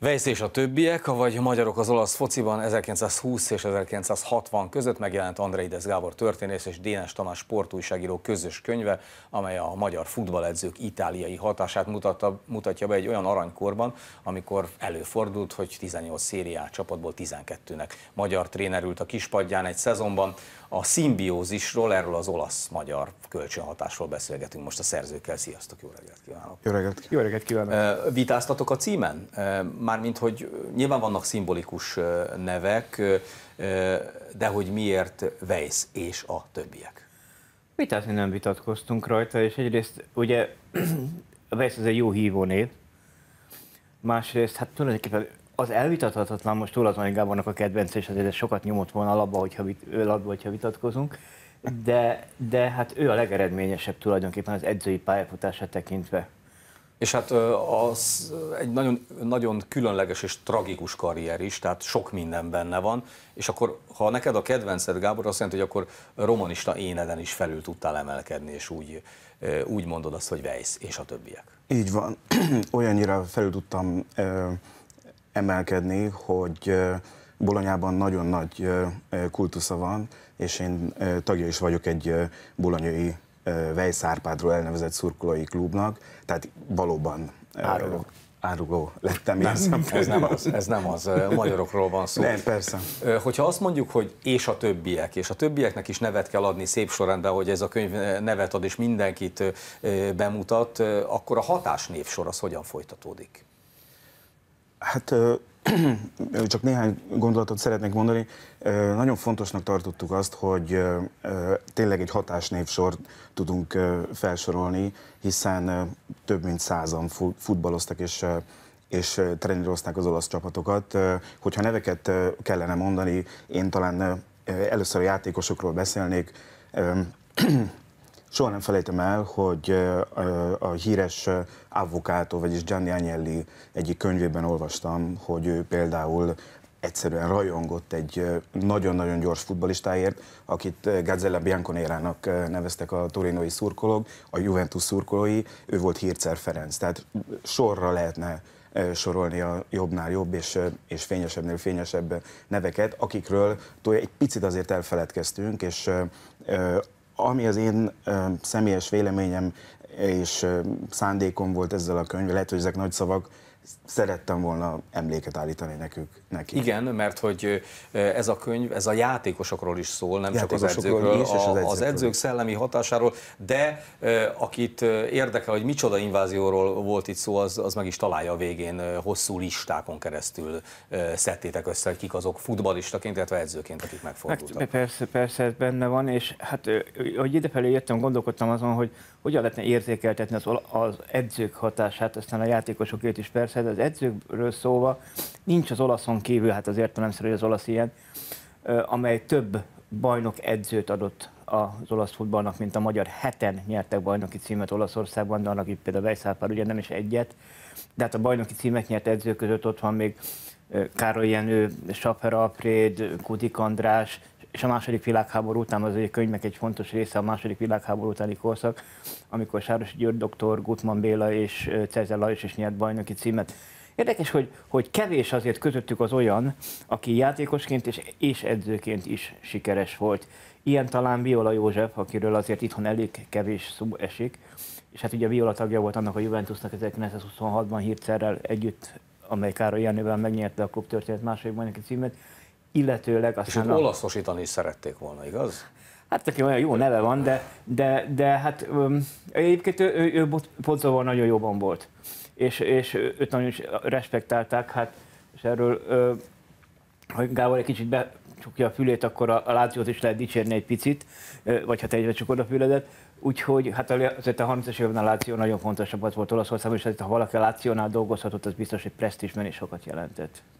Weisz és a többiek, vagy magyarok az olasz fociban 1920 és 1960 között megjelent Andreides Gábor történész és Dénes Tamás sportújságíró közös könyve, amely a magyar futballedzők itáliai hatását mutatja be egy olyan aranykorban, amikor előfordult, hogy 18 szériá csapatból 12-nek magyar tréner ült a kispadján egy szezonban. A szimbiózisról, erről az olasz-magyar kölcsönhatásról beszélgetünk most a szerzőkkel. Sziasztok, jó reggelt kívánok! Jó reggelt! Jó reggelt kívánok! Vitáztatok a címen? Mármint, hogy nyilván vannak szimbolikus nevek, de hogy miért Weisz és a többiek? Vitázni nem vitatkoztunk rajta, és egyrészt ugye Weisz az egy jó hívónév, másrészt hát tulajdonképpen az elvitathatatlan, most Tolazsonyi Gábornak a kedvence, és azért sokat nyomott volna labba, hogyha vitatkozunk, de hát ő a legeredményesebb tulajdonképpen az edzői pályafutását tekintve. És hát az egy nagyon, nagyon különleges és tragikus karrier is, tehát sok minden benne van, és akkor, ha neked a kedvenced, Gábor, azt jelenti, hogy akkor romanista éneden is felül tudtál emelkedni, és úgy mondod azt, hogy Weisz és a többiek. Így van. Olyannyira felül tudtam emelkedni, hogy Bolonyában nagyon nagy kultusza van, és én tagja is vagyok egy bolonyai Weisz Árpádról elnevezett szurkolói klubnak, tehát valóban áruló lettem. Ez nem az, magyarokról van szó. Nem, persze. Hogyha azt mondjuk, hogy és a többieknek is nevet kell adni szép sorrendben, hogy ez a könyv nevet ad és mindenkit bemutat, akkor a hatásnévsor az hogyan folytatódik? Hát csak néhány gondolatot szeretnék mondani. Nagyon fontosnak tartottuk azt, hogy tényleg egy hatásnévsort tudunk felsorolni, hiszen több mint 100-an futballoztak és trenírozták az olasz csapatokat. Hogyha neveket kellene mondani, én talán először a játékosokról beszélnék. Soha nem felejtem el, hogy a híres Avvocato, vagyis Gianni Agnelli egyik könyvében olvastam, hogy ő például egyszerűen rajongott egy nagyon-nagyon gyors futballistáért, akit Gazzella Bianconérának neveztek a torinói szurkolók, a Juventus szurkolói, ő volt Hircer Ferenc. Tehát sorra lehetne sorolni a jobbnál jobb és fényesebbnél fényesebb neveket, akikről egy picit azért elfeledkeztünk, és ami az én személyes véleményem és szándékom volt ezzel a könyvvel, lehet, hogy ezek nagy szavak, szerettem volna emléket állítani neki. Igen, mert hogy ez a könyv, ez a játékosokról is szól, nem csak az edzőkről, az edzők szellemi hatásáról, de akit érdekel, hogy micsoda invázióról volt itt szó, az meg is találja a végén, hosszú listákon keresztül szedtétek össze, hogy kik azok futballistaként, illetve edzőként, akik megfordultak. Persze ez benne van, és hát, hogy idefelé jöttem, gondolkodtam azon, hogy hogyan lehetne érzékeltetni az edzők hatását, aztán a játékosokért is persze, de az edzőkről szólva nincs az olaszon kívül, hát az értelemszerű, hogy az olasz ilyen, amely több bajnok edzőt adott az olasz futballnak, mint a magyar. 7-en nyertek bajnoki címet Olaszországban, de annak itt például Weisz Árpád ugye nem is egyet, de hát a bajnoki címet nyert edzők között ott van még Károly Jenő, Schaffer Alfréd, Kudik András, és a második világháború után az egy könyvnek egy fontos része a második világháború utáni korszak, amikor Sárosi György doktor, Gutmann Béla és Cezer Lajos is nyert bajnoki címet. Érdekes, hogy kevés azért közöttük az olyan, aki játékosként és edzőként is sikeres volt. Ilyen talán Viola József, akiről azért itthon elég kevés szó esik, és hát ugye Viola tagja volt annak a Juventusnak 1926-ban Hircerrel együtt, amely Károly Jenővel megnyerte a klub történet második bajnoki címet, illetőleg aztán... És olaszosítani is szerették volna, igaz? Hát neki olyan jó neve van, de hát egyébként ő Pozzóval nagyon jóban volt. És őt nagyon is respektálták, hát, és erről, ha Gábor egy kicsit becsukja a fülét, akkor a Lációt is lehet dicsérni egy picit, vagy hát egyre csukod a füledet. Úgyhogy hát azért a 30-as évben a Láció nagyon fontos csapat volt Olaszországban, és ha valaki a Lációnál dolgozhatott, az biztos, hogy presztízsben is sokat jelentett.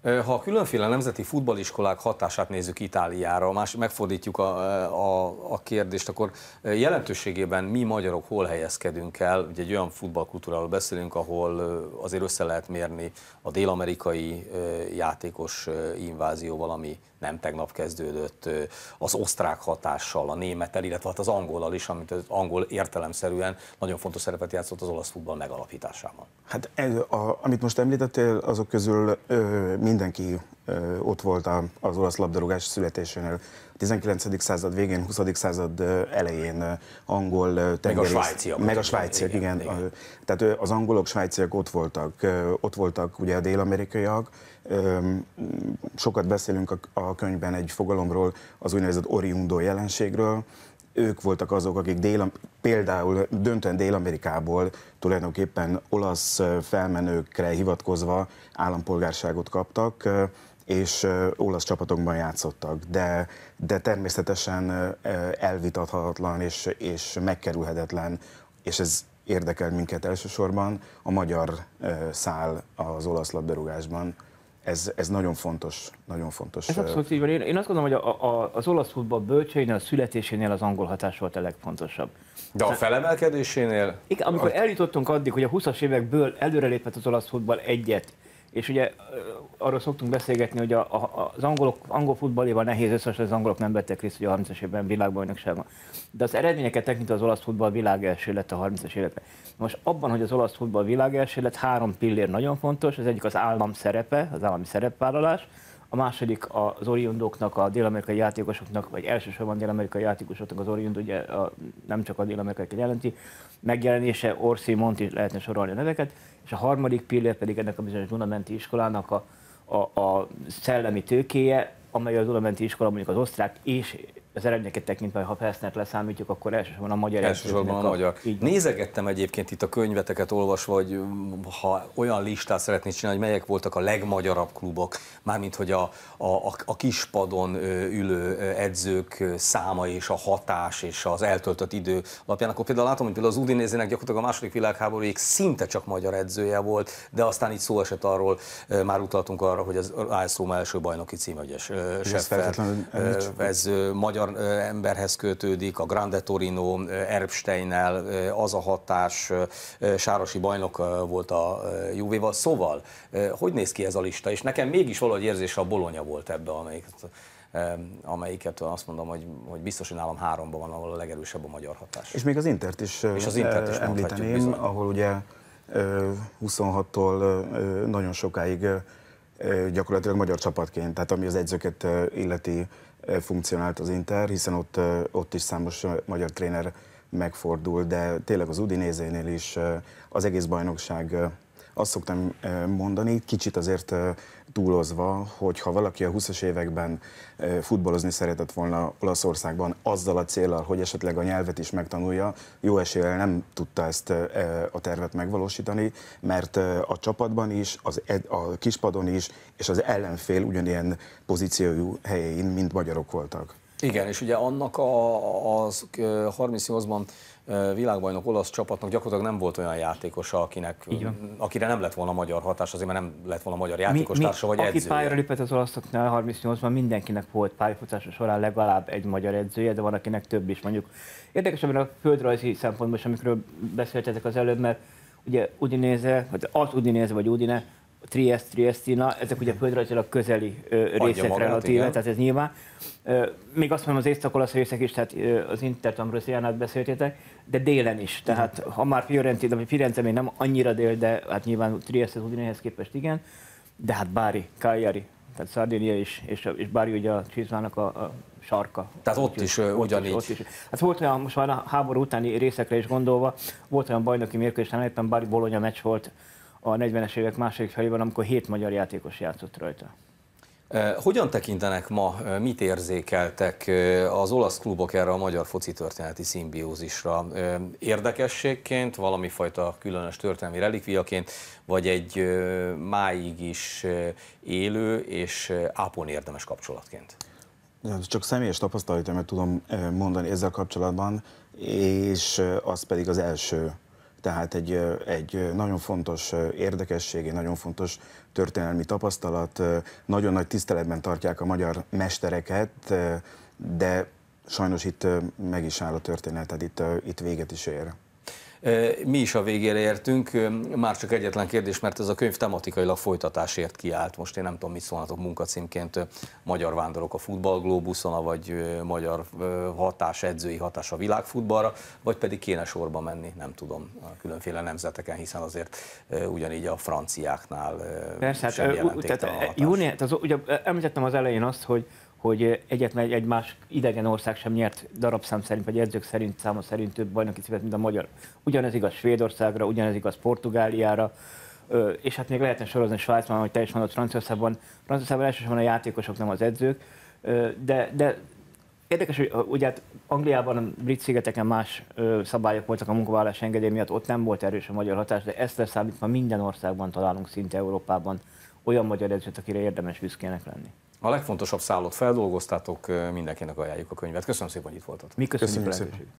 Ha a különféle nemzeti futballiskolák hatását nézzük Itáliára, megfordítjuk a kérdést, akkor jelentőségében mi magyarok hol helyezkedünk el? Ugye egy olyan futballkultúráról beszélünk, ahol azért össze lehet mérni a dél-amerikai játékos invázióval, ami nem tegnap kezdődött, az osztrák hatással, a némettel, illetve hát az angollal is, amit az angol értelemszerűen nagyon fontos szerepet játszott az olasz futball megalapításában. Hát amit most említettél, azok közül mindenki ott volt az olasz labdarúgás születésénél. A 19. század végén, 20. század elején angol tengerész... Meg a svájciak, igen. Tehát az angolok, svájciak ott voltak ugye a dél-amerikaiak. Sokat beszélünk a könyvben egy fogalomról, az úgynevezett oriundo jelenségről. Ők voltak azok, akik például döntően Dél-Amerikából tulajdonképpen olasz felmenőkre hivatkozva állampolgárságot kaptak, és olasz csapatokban játszottak, de természetesen elvitathatatlan és megkerülhetetlen, és ez érdekel minket elsősorban, a magyar szál az olasz labdarúgásban. Ez nagyon fontos, nagyon fontos. Ez abszolút így van. Én azt gondolom, hogy az olasz futball bölcseinél, a születésénél az angol hatás volt a legfontosabb. De a felemelkedésénél? Igen, amikor eljutottunk addig, hogy a 20-as évekből előrelépett az olasz futball egyet, és ugye arról szoktunk beszélgetni, hogy az angol futballéval nehéz összehasonlítani, az angolok nem vettek részt ugye a 30-as évben világbajnokságban. De az eredményeket tekintve az olasz futball világelső lett a 30-as években. Most abban, hogy az olasz futball világelső lett, 3 pillér nagyon fontos, az egyik az állam szerepe, az állami szerepvállalás, a második az oriundóknak, a dél-amerikai játékosoknak, vagy elsősorban dél-amerikai játékosoknak, az oriund ugye nem csak a dél-amerikai jelenti, megjelenése, Orsi, Monti, lehetne sorolni a neveket, és a harmadik pillér pedig ennek a bizonyos Dunamenti iskolának a szellemi tőkéje, amely a Dunamenti iskola mondjuk az osztrák és az eredményeket tekintve, ha Felszínert leszámítjuk, akkor elsősorban a magyar. Elsősorban a magyar. Nézegettem egyébként itt a könyveteket olvasva, hogy ha olyan listát szeretnéd csinálni, hogy melyek voltak a legmagyarabb klubok, mármint hogy a kispadon ülő edzők száma és a hatás és az eltöltött idő alapján, akkor például látom, hogy például az Udinézének gyakorlatilag a második világháborúig szinte csak magyar edzője volt, de aztán így szó esett arról, már utaltunk arra, hogy az AS Róma első bajnoki címegyes ez magyar emberhez kötődik, a Grande Torino, Erbsteinnel, az a hatás, sárosi bajnok volt a Juvéval. Szóval, hogy néz ki ez a lista? És nekem mégis valahogy érzése a Bologna volt ebbe, amelyiket azt mondom, hogy biztos, hogy nálam 3-ban van, ahol a legerősebb a magyar hatás. És még az Intert is, említeném, ahol ugye 26-tól nagyon sokáig gyakorlatilag magyar csapatként, tehát ami az edzőket illeti, funkcionált az Inter, hiszen ott is számos magyar tréner megfordul, de tényleg az Udinézénél is az egész bajnokság, azt szoktam mondani, kicsit azért túlozva, hogy ha valaki a 20-as években futballozni szeretett volna Olaszországban azzal a céllal, hogy esetleg a nyelvet is megtanulja, jó eséllyel nem tudta ezt a tervet megvalósítani, mert a csapatban is, a kispadon is, és az ellenfél ugyanilyen pozíciójú helyein, mint magyarok voltak. Igen, és ugye annak az 38-ban világbajnok olasz csapatnak gyakorlatilag nem volt olyan játékosa, akire nem lett volna magyar hatás, azért mert nem lett volna magyar játékostársa vagy edzője. Aki pályára lépett az olaszoknál 38-ban, mindenkinek volt pályafutása során legalább egy magyar edzője, de van akinek több is. Mondjuk érdekes, a földrajzi szempontból is, amikről beszéltetek az előbb, mert ugye Udinese, vagy Udine, Triestina, ezek ugye földrajzilag közeli részek relatíve, tehát ez nyilván. Még azt mondom, az észak-olasz részek is, tehát az Intert Ambrosianát beszéltétek, de délen is. Tehát ha már Fiorentina, vagy Firenze még nem annyira dél, de hát nyilván Trieste az Udinehez képest igen, de hát Bari, Cagliari, tehát Szardénia is, és Bari ugye a Csizmának a sarka. Tehát ott is ugyanígy. Ott is. Hát volt olyan, most már a háború utáni részekre is gondolva, volt olyan bajnoki mérkőzés, nem éppen Bari-Bologna meccs volt a 40-es évek második felében, amikor 7 magyar játékos játszott rajta. Hogyan tekintenek ma, mit érzékeltek az olasz klubok erre a magyar foci történeti szimbiózisra? Érdekességként, valami fajta különös történelmi relikviaként, vagy egy máig is élő és ápolni érdemes kapcsolatként? Csak személyes tapasztalatomat tudom mondani ezzel kapcsolatban, és az pedig az első tehát egy nagyon fontos érdekesség, egy nagyon fontos történelmi tapasztalat, nagyon nagy tiszteletben tartják a magyar mestereket, de sajnos itt meg is áll a történet, tehát itt véget is ér. Mi is a végére értünk, már csak egyetlen kérdés, mert ez a könyv tematikailag folytatásért kiállt. Most én nem tudom, mit szólnatok munkacímként, magyar vándorok a futballglóbuszon, vagy magyar hatás, edzői hatás a világfutballra, vagy pedig kéne sorba menni, nem tudom, a különféle nemzeteken, hiszen azért ugyanígy a franciáknál persze, sem jelentéktelen a hatás. Ugye említettem az elején azt, hogy egyetlen egy más idegen ország sem nyert darabszám szerint, vagy edzők szerint, száma szerint több bajnoki címet, mint a magyar. Ugyanez igaz Svédországra, ugyanez igaz Portugáliára, és hát még lehetne sorozni Svájcban, hogy te is mondod, Franciaországban elsősorban a játékosok, nem az edzők, de érdekes, hogy ugye hát Angliában, a Brit-szigeteken más szabályok voltak a munkavállalás engedély miatt, ott nem volt erős a magyar hatás, de ezt leszámítva minden országban találunk szinte Európában olyan magyar edzőt, akire érdemes büszkének lenni. A legfontosabb szállót feldolgoztátok, mindenkinek ajánljuk a könyvet. Köszönöm szépen, hogy itt voltatok. Mi köszönjük a lehetőséget.